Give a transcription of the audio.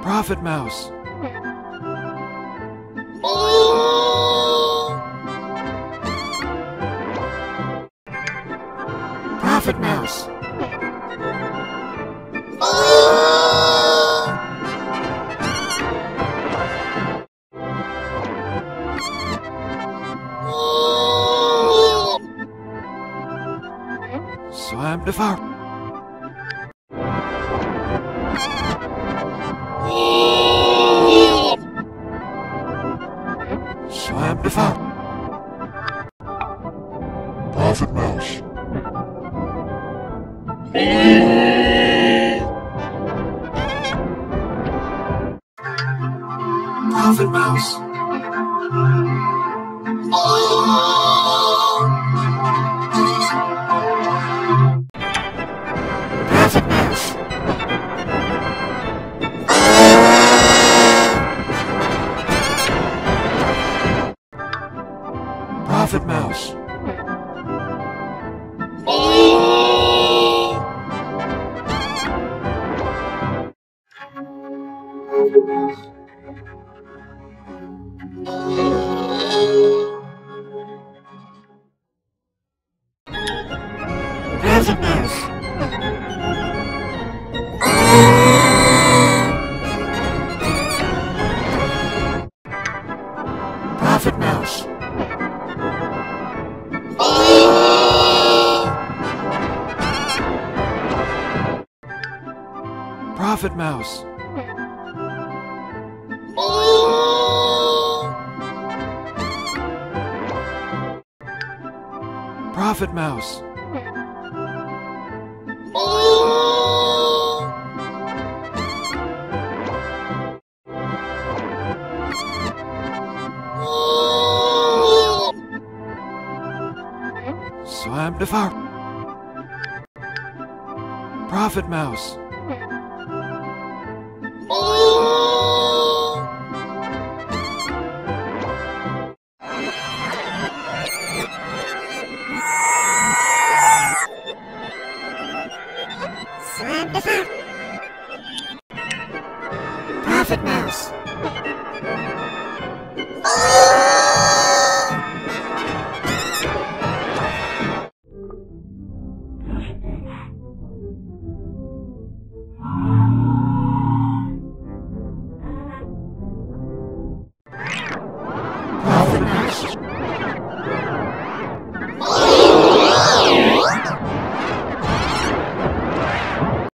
Prophet Mouse. Prophet Mouse. Swam devour. Swam devour. Prophet Mouse. Prophet Mouse. Prophet Mouse. Prophet Mouse. Prophet Mouse. Prophet Mouse. Prophet Mouse. Prophet Mouse. Swam devour. Prophet Mouse. Swam devour. Prophet Mouse.